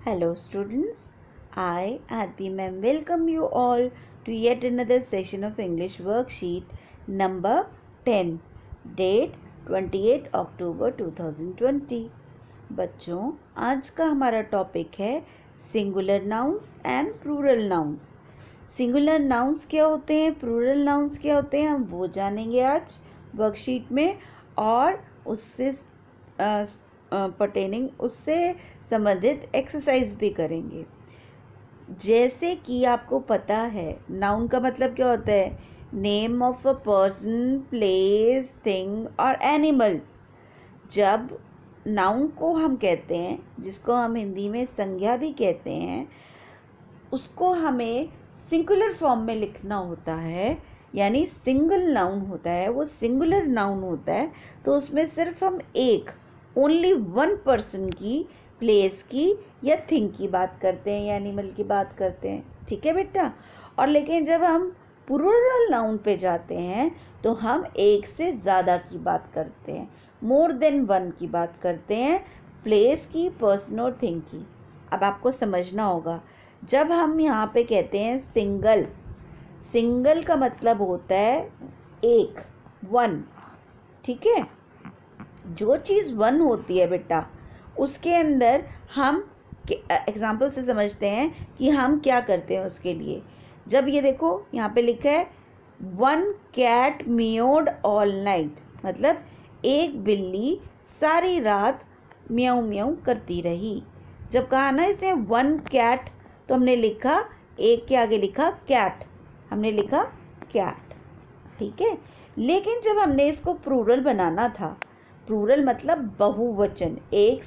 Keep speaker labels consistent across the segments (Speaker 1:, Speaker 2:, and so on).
Speaker 1: Hello students, I Arpi ma'am welcome you all to yet another session of English worksheet number 10, date 28 October 2020। बच्चों, आज का हमारा topic है singular nouns and plural nouns. Singular nouns क्या होते हैं, plural nouns क्या होते हैं, हम वो जानेंगे आज वर्कशीट में, और उससे उससे संबंधित एक्सरसाइज भी करेंगे। जैसे कि आपको पता है नाउन का मतलब क्या होता है, name of a person, place, thing और एनिमल। जब नाउन को हम कहते हैं, जिसको हम हिंदी में संज्ञा भी कहते हैं, उसको हमें सिंगुलर फॉर्म में लिखना होता है, यानी सिंगल नाउन होता है, वो सिंगुलर नाउन होता है। तो उसमें सिर्फ हम एक, ओनली वन पर्सन की, प्लेस की या थिंग की बात करते हैं या एनिमल की बात करते हैं, ठीक है बेटा। और लेकिन जब हम प्लूरल नाउन पे जाते हैं तो हम एक से ज़्यादा की बात करते हैं, मोर देन वन की बात करते हैं, प्लेस की, पर्सन और थिंग की। अब आपको समझना होगा, जब हम यहाँ पे कहते हैं सिंगल, सिंगल का मतलब होता है एक, वन, ठीक है। जो चीज़ वन होती है बेटा, उसके अंदर हम एग्जाम्पल से समझते हैं कि हम क्या करते हैं उसके लिए। जब ये देखो यहाँ पे लिखा है one cat meowed all night, मतलब एक बिल्ली सारी रात म्याऊं म्याऊं करती रही। जब कहा ना इसने वन कैट, तो हमने लिखा, एक के आगे लिखा कैट, हमने लिखा कैट, ठीक है। लेकिन जब हमने इसको प्लूरल बनाना था, प्लूरल मतलब बहुवचन, एक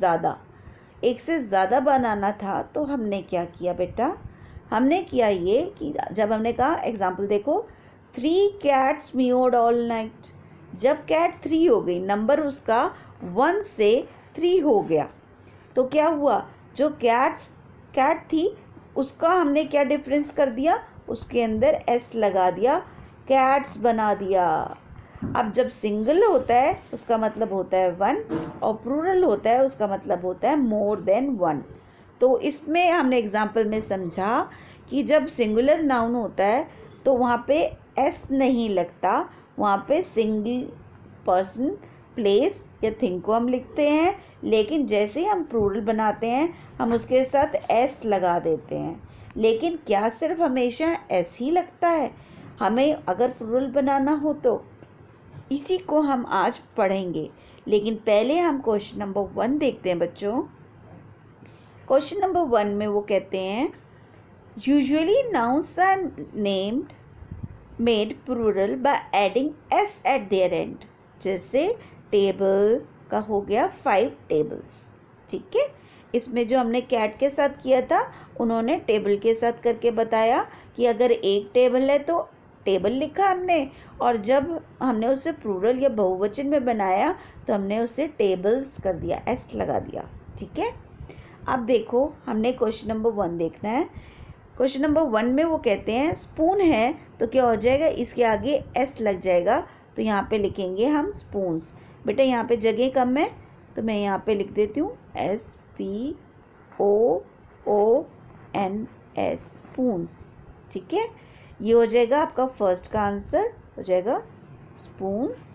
Speaker 1: से ज़्यादा बनाना था, तो हमने क्या किया बेटा, हमने किया ये कि जब हमने कहा, एग्जाम्पल देखो, 3 cats meowed all night। जब कैट 3 हो गई, नंबर उसका 1 से 3 हो गया, तो क्या हुआ, जो कैट थी उसका हमने क्या डिफरेंस कर दिया, उसके अंदर एस लगा दिया, कैट्स बना दिया। अब जब सिंगल होता है उसका मतलब होता है वन, और प्लूरल होता है उसका मतलब होता है मोर देन वन। तो इसमें हमने एग्जाम्पल में समझा कि जब सिंगुलर नाउन होता है तो वहाँ पे एस नहीं लगता, वहाँ पे सिंगल पर्सन, प्लेस या थिंग को हम लिखते हैं। लेकिन जैसे ही हम प्लूरल बनाते हैं हम उसके साथ एस लगा देते हैं। लेकिन क्या सिर्फ हमेशा एस ही लगता है, हमें अगर प्लूरल बनाना हो तो इसी को हम आज पढ़ेंगे। लेकिन पहले हम क्वेश्चन नंबर 1 देखते हैं बच्चों। क्वेश्चन नंबर 1 में वो कहते हैं usually nouns are named made plural by adding S at their end. जैसे टेबल का हो गया 5 टेबल्स, ठीक है। इसमें जो हमने कैट के साथ किया था, उन्होंने टेबल के साथ करके बताया कि अगर एक टेबल है तो टेबल लिखा हमने, और जब हमने उसे प्लूरल या बहुवचन में बनाया तो हमने उसे टेबल्स कर दिया, एस लगा दिया, ठीक है। अब देखो हमने क्वेश्चन नंबर 1 देखना है। क्वेश्चन नंबर 1 में वो कहते हैं स्पून है, तो क्या हो जाएगा, इसके आगे एस लग जाएगा, तो यहाँ पे लिखेंगे हम स्पून्स। बेटा यहाँ पे जगह कम है तो मैं यहाँ पे लिख देती हूँ SPOONS, ठीक है। ये हो जाएगा आपका फर्स्ट का आंसर, हो जाएगा स्पून्स,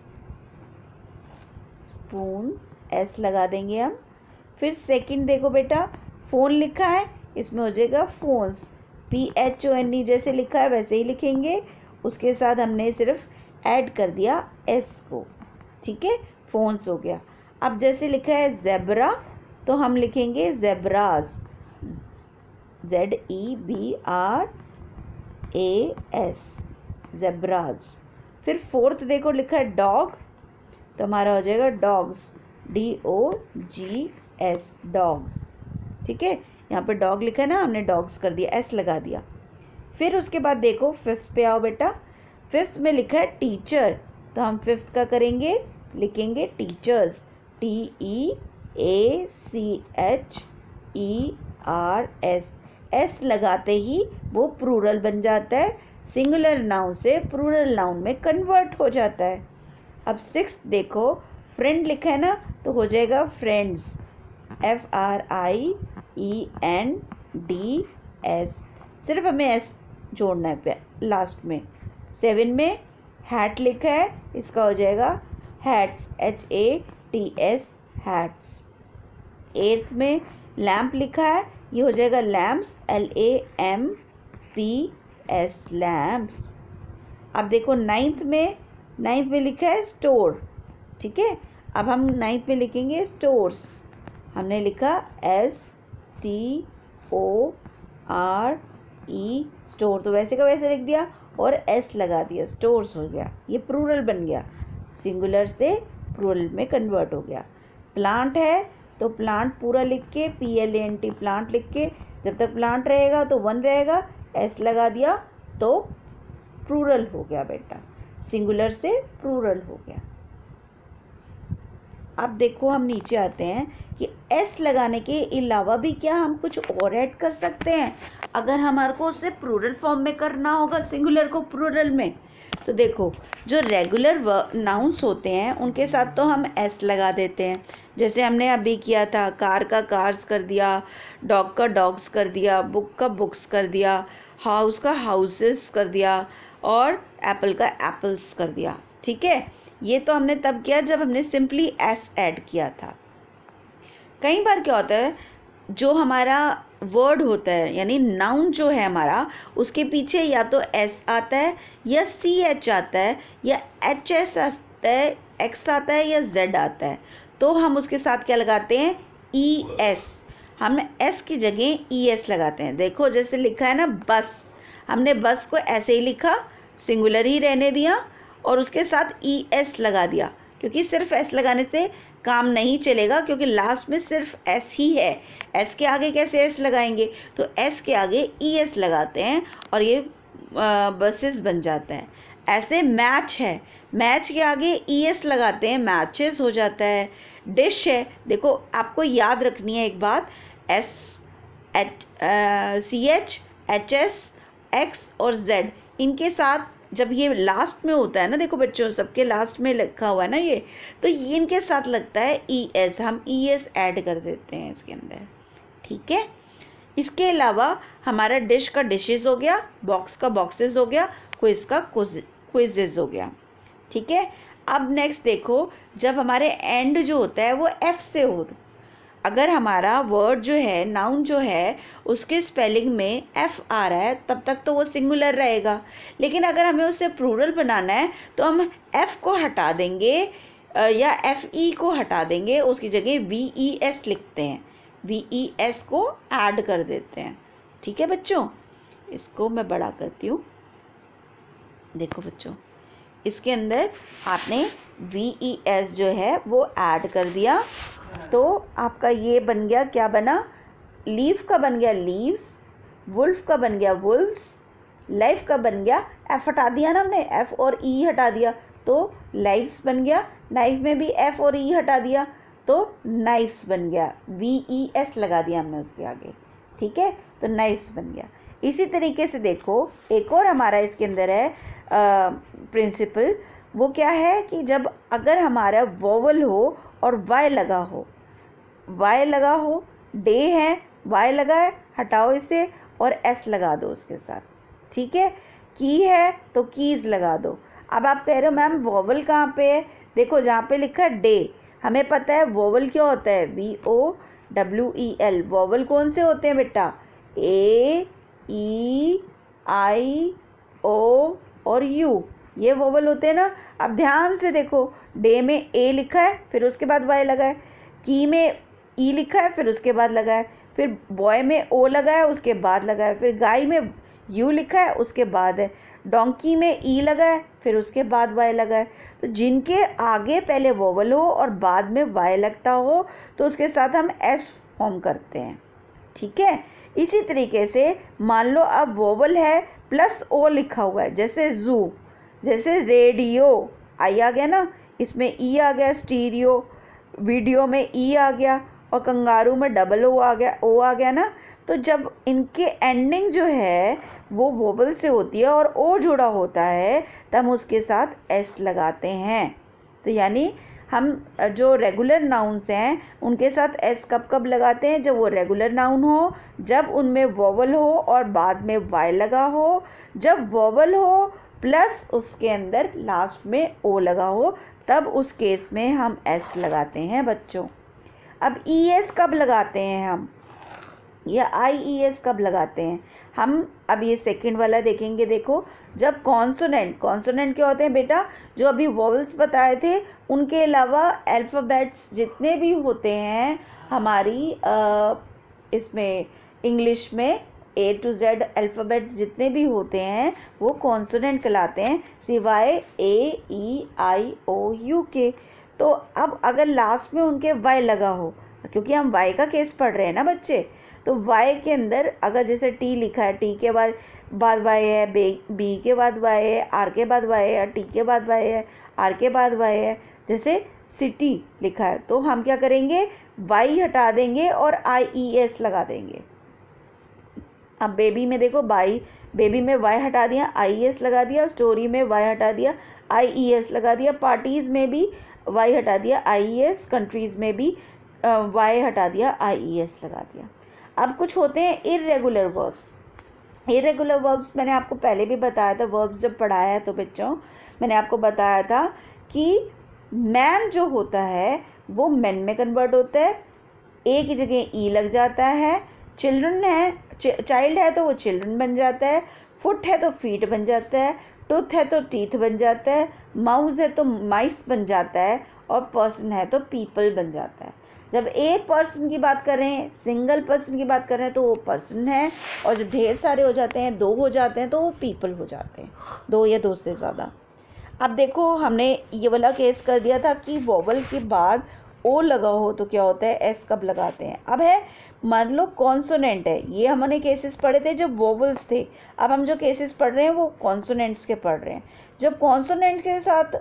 Speaker 1: एस लगा देंगे हम। फिर सेकंड देखो बेटा, फ़ोन लिखा है, इसमें हो जाएगा फोन्स, PHONE जैसे लिखा है वैसे ही लिखेंगे, उसके साथ हमने सिर्फ ऐड कर दिया एस को, ठीक है, फोन्स हो गया। अब जैसे लिखा है ज़ेब्रा, तो हम लिखेंगे ज़ेब्राज, ZEBRAS, ज़ेब्राज। फिर फोर्थ देखो लिखा है डॉग, तो हमारा हो जाएगा डॉग्स, DOGS, डॉग्स, ठीक है। यहाँ पे डॉग लिखा है ना, हमने डॉग्स कर दिया, एस लगा दिया। फिर उसके बाद देखो फिफ्थ पे आओ बेटा, फिफ्थ में लिखा है टीचर, तो हम फिफ्थ का करेंगे, लिखेंगे टीचर्स, TEACHERS, एस लगाते ही वो प्लूरल बन जाता है, सिंगुलर नाउन से प्लूरल नाउन में कन्वर्ट हो जाता है। अब सिक्स्थ देखो, फ्रेंड लिखा है ना, तो हो जाएगा फ्रेंड्स, FRIENDS, ENDS, सिर्फ हमें S जोड़ना है लास्ट में। 7 में हैट लिखा है, इसका हो जाएगा हैट्स, HATS, हैट्स। 8th में लैम्प लिखा है, ये हो जाएगा लैम्प्स, LAMPS, लैम्प्स। अब देखो 9th में लिखा है स्टोर, ठीक है। अब हम 9th में लिखेंगे स्टोर्स, हमने लिखा STORE, स्टोर, तो वैसे का वैसे लिख दिया और S लगा दिया, स्टोर्स हो गया, ये प्लूरल बन गया, सिंगुलर से प्लूरल में कन्वर्ट हो गया। प्लांट है तो प्लांट पूरा लिख के, PLANT, प्लांट लिख के, जब तक प्लांट रहेगा तो 1 रहेगा, S लगा दिया तो प्लूरल हो गया बेटा, सिंगुलर से प्लूरल हो गया। अब देखो हम नीचे आते हैं कि S लगाने के अलावा भी क्या हम कुछ और ऐड कर सकते हैं अगर हमारे को उसे प्लूरल फॉर्म में करना होगा, सिंगुलर को प्लूरल में। तो देखो जो रेगुलर नाउन्स होते हैं उनके साथ तो हम S लगा देते हैं, जैसे हमने अभी किया था, कार का कार्स कर दिया, डॉग का डॉग्स कर दिया, बुक का बुक्स कर दिया, हाउस का हाउसेस कर दिया और एप्पल का एप्पल्स कर दिया, ठीक है। ये तो हमने तब किया जब हमने सिंपली S ऐड किया था। कई बार क्या होता है, जो हमारा वर्ड होता है यानी नाउन जो है हमारा, उसके पीछे या तो S आता है या CH आता है या HS आता है, X आता है या Z आता है, तो हम उसके साथ क्या लगाते हैं, ES। हम S की जगह ES लगाते हैं। देखो जैसे लिखा है ना बस, हमने बस को ऐसे ही लिखा, सिंगुलर ही रहने दिया और उसके साथ ES लगा दिया, क्योंकि सिर्फ S लगाने से काम नहीं चलेगा, क्योंकि लास्ट में सिर्फ S ही है, S के आगे कैसे S लगाएंगे, तो S के आगे ES लगाते हैं और ये बसेस बन जाता है। ऐसे मैच है, मैच के आगे ES लगाते हैं, मैचेस हो जाता है। डिश है, देखो आपको याद रखनी है एक बात, CH, HS, X और Z, इनके साथ जब ये लास्ट में होता है ना, देखो बच्चों सबके लास्ट में लिखा हुआ है ना ये, तो ये इनके साथ लगता है ES, हम ES ऐड कर देते हैं इसके अंदर, ठीक है। इसके अलावा हमारा डिश का डिशेस हो गया, बॉक्स का बॉक्सेस हो गया, क्विज का क्विजेस हो गया, ठीक है। अब नेक्स्ट देखो, जब हमारे एंड जो होता है वो F से हो, अगर हमारा वर्ड जो है, नाउन जो है, उसके स्पेलिंग में F आ रहा है तब तक तो वो सिंगुलर रहेगा, लेकिन अगर हमें उसे प्लूरल बनाना है तो हम F को हटा देंगे या FE को हटा देंगे, उसकी जगह VES लिखते हैं, VES को ऐड कर देते हैं, ठीक है बच्चों। इसको मैं बड़ा करती हूँ, देखो बच्चों इसके अंदर आपने VES जो है वो ऐड कर दिया, तो आपका ये बन गया, क्या बना, लीफ का बन गया लीव्स, वुल्फ का बन गया वुल्व्स, लाइफ का बन गया, F हटा दिया ना हमने, F और E हटा दिया तो लाइव्स बन गया, नाइफ में भी F और E हटा दिया तो नाइफ्स बन गया, VES लगा दिया हमने उसके आगे, ठीक है, तो नाइफ्स बन गया। इसी तरीके से देखो एक और हमारा इसके अंदर है प्रिंसिपल, वो क्या है कि जब अगर हमारा वोवल हो और Y लगा हो, Y लगा हो, डे है, Y लगा है, हटाओ इसे और S लगा दो उसके साथ, ठीक है। की है तो कीज़ लगा दो। अब आप कह रहे हो मैम वोवल कहाँ पे है, देखो जहाँ पे लिखा है डे, हमें पता है वोवल क्या होता है, VOWEL, वोवल कौन से होते हैं बेटा, A, E, I, O और U, ये वोवल होते हैं ना। अब ध्यान से देखो, डे में A लिखा है फिर उसके बाद Y लगा है, की में E लिखा है फिर उसके बाद लगा है, फिर बॉय में O लगा है उसके बाद लगा है, फिर गाय में U लिखा है उसके बाद है, डोंकी में E लगा है फिर उसके बाद Y लगा है। तो जिनके आगे पहले वोवल हो और बाद में Y लगता हो तो उसके साथ हम S फॉर्म करते हैं, ठीक है। इसी तरीके से मान लो अब वोवल है प्लस O लिखा हुआ है, जैसे जू, जैसे रेडियो, आई आ गया ना, इसमें E आ गया, स्टीरियो, वीडियो में E आ गया और कंगारू में डबल O आ गया, O आ गया ना। तो जब इनके एंडिंग जो है वो वोवल से होती है और O जुड़ा होता है तब हम उसके साथ S लगाते हैं। तो यानी हम जो रेगुलर नाउन्स हैं उनके साथ एस कब कब लगाते हैं? जब वो रेगुलर नाउन हो, जब उनमें वोवल हो और बाद में वाई लगा हो, जब वोवल हो प्लस उसके अंदर लास्ट में ओ लगा हो, तब उस केस में हम एस लगाते हैं बच्चों। अब ई एस कब लगाते हैं हम, या आई ई एस कब लगाते हैं हम? अब ये सेकंड वाला देखेंगे। देखो, जब कॉन्सोनेंट क्या होते हैं बेटा? जो अभी वॉवल्स बताए थे उनके अलावा अल्फ़ाबेट्स जितने भी होते हैं हमारी इसमें इंग्लिश में ए टू जेड अल्फ़ाबेट्स जितने भी होते हैं वो कॉन्सोनेंट कहलाते हैं, सिवाय ए ई आई ओ यू के। तो अब अगर लास्ट में उनके वाई लगा हो, क्योंकि हम वाई का केस पढ़ रहे हैं ना बच्चे, तो वाई के अंदर अगर जैसे टी लिखा है, टी के बाद वाई है, बी के बाद वाई है, आर के बाद वाई है, टी के बाद वाई है, आर के बाद वाई है, जैसे सिटी लिखा है, तो हम क्या करेंगे? वाई हटा देंगे और आई ई एस लगा देंगे। अब बेबी में देखो, बेबी में वाई हटा दिया, आई ई एस लगा दिया, स्टोरी में वाई हटा दिया, आई ई एस लगा दिया, पार्टीज़ में भी वाई हटा दिया, आई ई एस, कंट्रीज़ में भी वाई हटा दिया, आई ई एस लगा दिया। अब कुछ होते हैं इर्रेगुलर वर्ब्स। इर्रेगुलर वर्ब्स मैंने आपको पहले भी बताया था, वर्ब्स जब पढ़ाया है तो बच्चों मैंने आपको बताया था कि मैन जो होता है वो मैन में कन्वर्ट होता है, ए की जगह ई लग जाता है। चिल्ड्रन है, चाइल्ड है तो वो चिल्ड्रन बन जाता है, फुट है तो फीट बन जाता है, टूथ है तो टीथ बन जाता है, माउस है तो माइस बन जाता है, और पर्सन है तो पीपल बन जाता है। जब एक पर्सन की बात कर रहे हैं, सिंगल पर्सन की बात कर रहे हैं, तो वो पर्सन है, और जब ढेर सारे हो जाते हैं, दो हो जाते हैं, तो वो पीपल हो जाते हैं, दो या दो से ज़्यादा। अब देखो, हमने ये वाला केस कर दिया था कि वोवल के बाद ओ लगा हो तो क्या होता है, एस कब लगाते हैं। अब है, मान लो कॉन्सोनेंट है, ये हमने केसेस पढ़े थे जब वोवल्स थे, अब हम जो केसेस पढ़ रहे हैं वो कॉन्सोनेंट्स के पढ़ रहे हैं। जब कॉन्सोनेंट के साथ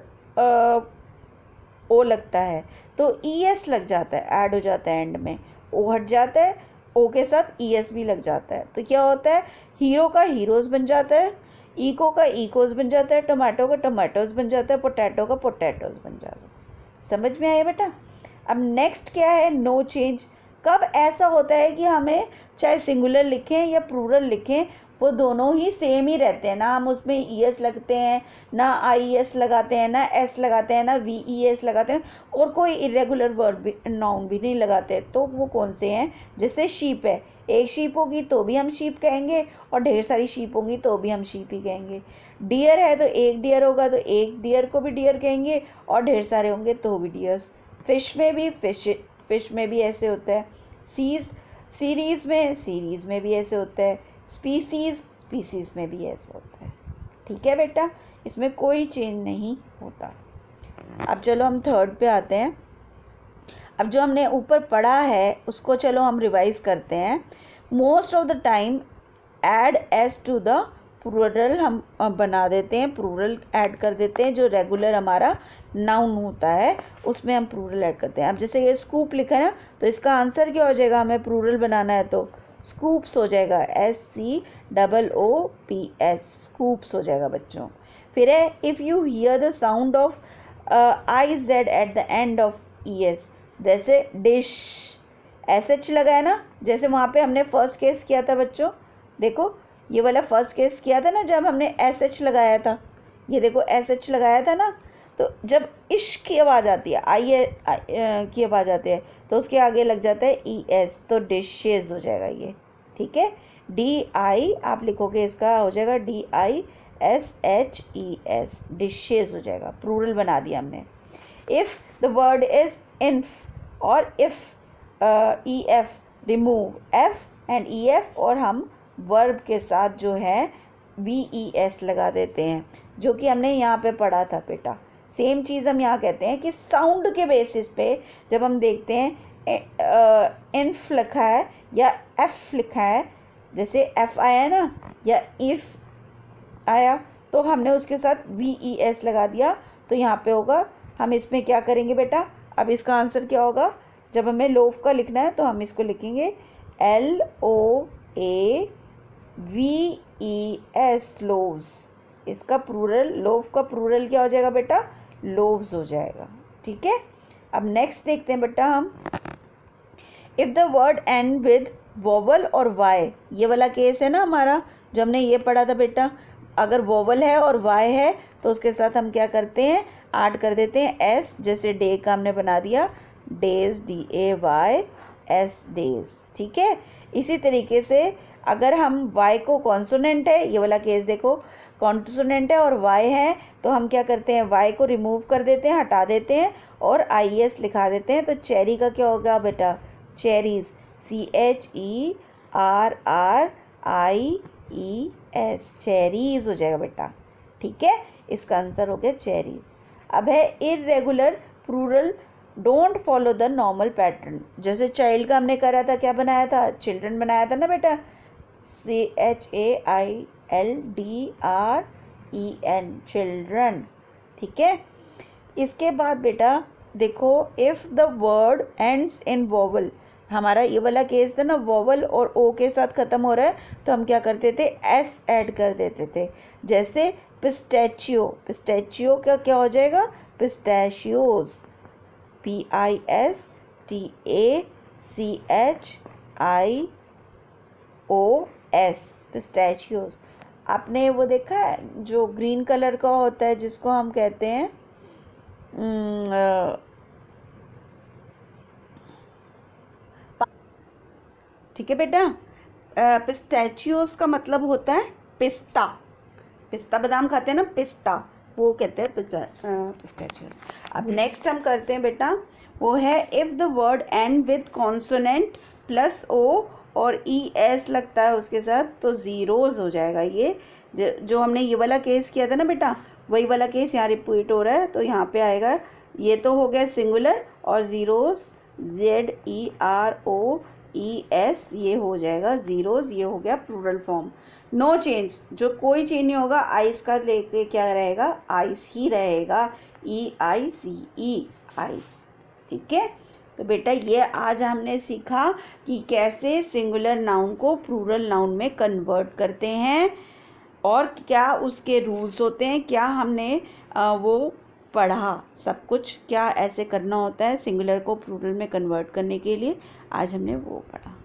Speaker 1: ओ लगता है तो ई एस लग जाता है, ऐड हो जाता है, एंड में ओ हट जाता है, ओ के साथ ई एस भी लग जाता है, तो क्या होता है, हीरो का हीरोज़ बन जाता है, इको का इकोज़ बन जाता है, टोमेटो का टोमेटोज़ बन जाता है, पोटैटो का पोटैटोज़ बन जाता है। समझ में आया बेटा? अब नेक्स्ट क्या है, नो चेंज। कब ऐसा होता है कि हमें चाहे सिंगुलर लिखें या प्लूरल लिखें, वो दोनों ही सेम ही रहते हैं, ना हम उसमें ई एस लगते हैं, ना आई एस लगाते हैं, ना एस लगाते हैं, ना वी ई एस लगाते हैं, और कोई इरेगुलर वर्ड भी, नाउन भी नहीं लगाते। तो वो कौन से हैं? जैसे शीप है, एक शीप होगी तो भी हम शीप कहेंगे, और ढेर सारी शीप होंगी तो भी हम शीप ही कहेंगे। डियर है तो एक डियर होगा तो एक डियर को भी डियर कहेंगे, और ढेर सारे होंगे तो भी डियर्स। फिश में भी ऐसे होता है, सीरीज़ में भी ऐसे होता है, स्पीसीज़ में भी ऐसे होता है। ठीक है बेटा, इसमें कोई चेंज नहीं होता। अब चलो हम थर्ड पे आते हैं। अब जो हमने ऊपर पढ़ा है उसको चलो हम रिवाइज करते हैं। Most of the time add S to the plural हम बना देते हैं, प्लूरल ऐड कर देते हैं। जो रेगुलर हमारा नाउन होता है उसमें हम प्लूरल ऐड करते हैं। अब जैसे ये स्कूप लिखा है ना, तो इसका आंसर क्या हो जाएगा? हमें प्लूरल बनाना है तो स्कूप्स हो जाएगा, SCOOPS, स्कूप्स हो जाएगा बच्चों। फिर है, if you hear the sound of IZ at the end of ES, जैसे डिश, SH लगा है ना, जैसे वहाँ पे हमने फर्स्ट केस किया था बच्चों, देखो ये वाला फर्स्ट केस किया था ना जब हमने SH लगाया था, ये देखो SH लगाया था ना, तो जब इश की आवाज़ आती है, की आवाज़ आती है, तो उसके आगे लग जाता है ES, तो डिशेज हो जाएगा ये। ठीक है, DI आप लिखोगे, इसका हो जाएगा DISHES, डिशेज हो जाएगा, प्लूरल बना दिया हमने। If the word is in F, और if EF, remove F and EF, और हम वर्ब के साथ जो है VES लगा देते हैं, जो कि हमने यहाँ पे पढ़ा था बेटा। सेम चीज़ हम यहाँ कहते हैं कि साउंड के बेसिस पे जब हम देखते हैं इन्फ लिखा है या एफ लिखा है, जैसे एफ आया ना या इफ़ आया, तो हमने उसके साथ VES लगा दिया, तो यहाँ पे होगा, हम इसमें क्या करेंगे बेटा? अब इसका आंसर क्या होगा? जब हमें लोफ का लिखना है तो हम इसको लिखेंगे LOAVES, लोव्स। इसका प्लूरल, लोफ का प्लूरल क्या हो जाएगा बेटा? लोव्स हो जाएगा। ठीक है, अब नेक्स्ट देखते हैं बेटा हम, if the word end with vowel और वाई, ये वाला केस है ना हमारा जो हमने ये पढ़ा था बेटा, अगर वोवल है और वाई है तो उसके साथ हम क्या करते हैं, ऐड कर देते हैं एस, जैसे डे का हमने बना दिया डेज, DAYS डेज, ठीक है। इसी तरीके से अगर हम वाई को कॉन्सोनेंट है, ये वाला केस देखो कॉन्सोनेंट है और वाई है, तो हम क्या करते हैं, वाई को रिमूव कर देते हैं, हटा देते हैं और IES लिखा देते हैं। तो चेरी का क्या होगा बेटा, चेरीज, CHERRIES, चेरीज हो जाएगा बेटा, ठीक है। इसका आंसर हो गया चेरीज। अब है irregular plural don't follow the normal pattern, जैसे चाइल्ड का हमने करा था, क्या बनाया था, चिल्ड्रन बनाया था ना बेटा, CHAILDREN, चिल्ड्रन, ठीक है। इसके बाद बेटा देखो, if the word ends in vowel, हमारा ये वाला केस था ना, वोवल और ओ के साथ ख़त्म हो रहा है तो हम क्या करते थे, एस ऐड कर देते थे, जैसे पिस्टैचियो, पिस्टैचियो का क्या हो जाएगा, पिस्टैशियोज, PISTACHIOS, पिस्टैचियोज। आपने वो देखा है जो ग्रीन कलर का होता है जिसको हम कहते हैं ठीक है बेटा, पिस्टैचियोस का मतलब होता है पिस्ता, पिस्ता बादाम खाते हैं ना, पिस्ता, वो कहते हैं पिस्टैचियोस। अब नेक्स्ट हम करते हैं बेटा, वो है if the word end with consonant plus O और ES लगता है उसके साथ तो ज़ीरोज़ हो जाएगा। ये जो हमने ये वाला केस किया था ना बेटा, वही वाला केस यहाँ रिपीट हो रहा है, तो यहाँ पे आएगा, ये तो हो गया सिंगुलर और ज़ीरोज़ ZEROES, ये हो जाएगा ज़ीरोज़, ये हो गया प्लूरल फॉर्म। नो चेंज, जो कोई चेंज नहीं होगा, आइस का लेके क्या रहेगा, आइस ही रहेगा, EICE, आइस, ठीक है। तो बेटा ये आज हमने सीखा कि कैसे सिंगुलर नाउन को प्लूरल नाउन में कन्वर्ट करते हैं और क्या उसके रूल्स होते हैं, क्या हमने वो पढ़ा सब कुछ, क्या ऐसे करना होता है सिंगुलर को प्लूरल में कन्वर्ट करने के लिए, आज हमने वो पढ़ा।